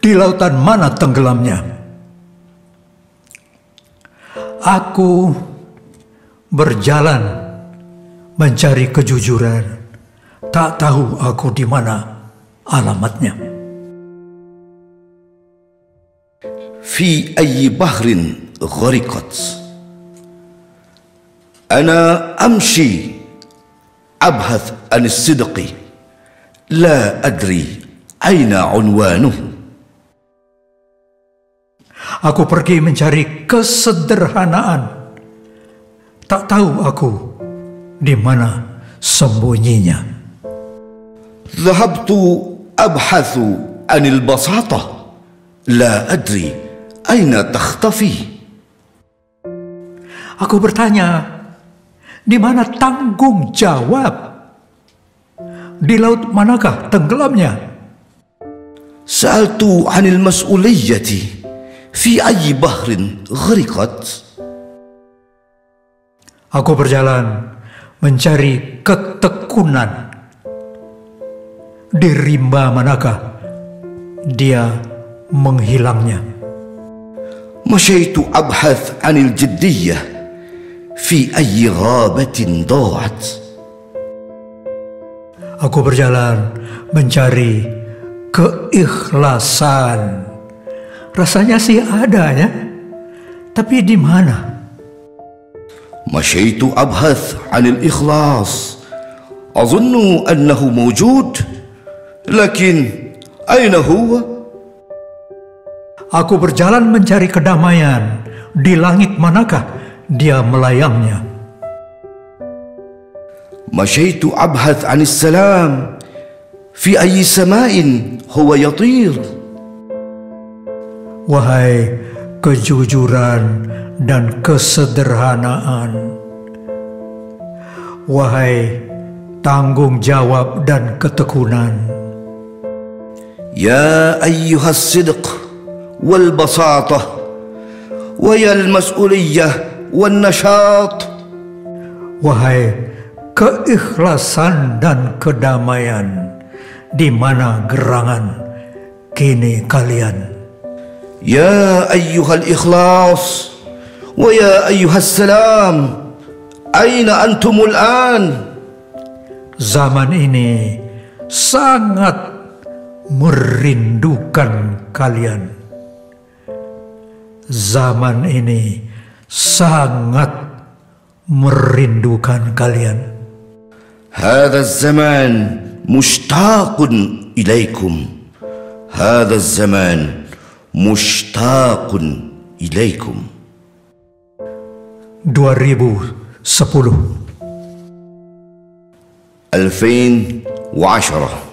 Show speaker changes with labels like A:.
A: di lautan mana tenggelamnya. Aku berjalan mencari kejujuran, tak tahu aku di mana alamatnya.
B: في أي بحر غرقت أنا أمشي أبحث عن الصدق لا أدري أين عنوانه.
A: Aku pergi mencari kesederhanaan, tak tahu aku di mana sembunyinya.
B: ذهبت أبحث عن البساطة لا أدري أين تختفي.
A: Aku bertanya, di mana tanggung jawab? Di laut manakah tenggelamnya?
B: سألت عن المسؤولية في أي بحر غرقت.
A: Aku berjalan mencari ketekunan. Di rimba manakah dia menghilangnya?
B: مشيت أبحث عن الجدية في أي غابة ضاعت.
A: Aku berjalan mencari keikhlasan. Rasanya sih ada ya, tapi di mana?
B: مشيت أبحث عن الإخلاص أظن أنه موجود لكن أين هو؟
A: Aku berjalan mencari kedamaian. Di langit manakah dia melayangnya?
B: مشيت أبحث عن السلام في أي سماء هو يطير.
A: Wahai kejujuran dan kesederhanaan, wahai tanggung jawab dan ketekunan,
B: يا أيها الصدق والبساطة ويا المسؤولية والنشاط.
A: wahai keikhlasan dan kedamaian, di mana gerangan kini kalian?
B: يا أيها الإخلاص ويا أيها السلام أين أنتم الآن؟
A: Zaman ini sangat merindukan kalian. Zaman ini sangat merindukan kalian.
B: هذا الزمان مشتاق إليكم. هذا الزمان مشتاق إليكم.
A: 2010
B: 2010